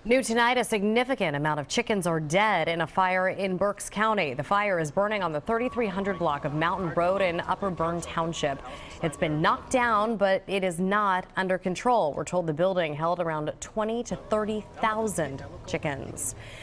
New tonight, a significant amount of chickens are dead in a fire in Berks County. The fire is burning on the 3300 block of Mountain Road in Upper Bern Township. It's been knocked down, but it is not under control. We're told the building held around 20 to 30,000 chickens.